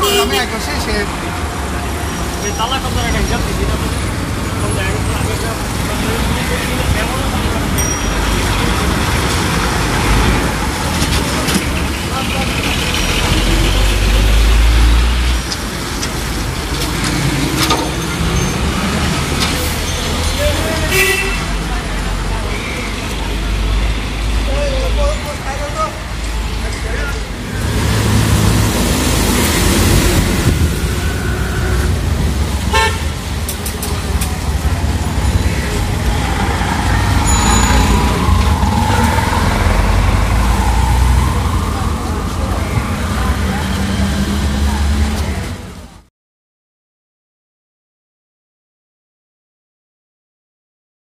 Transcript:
আমি এক করছি সে তালা কত টাকা হিসাব দিবি না? কোন জায়গায় আগে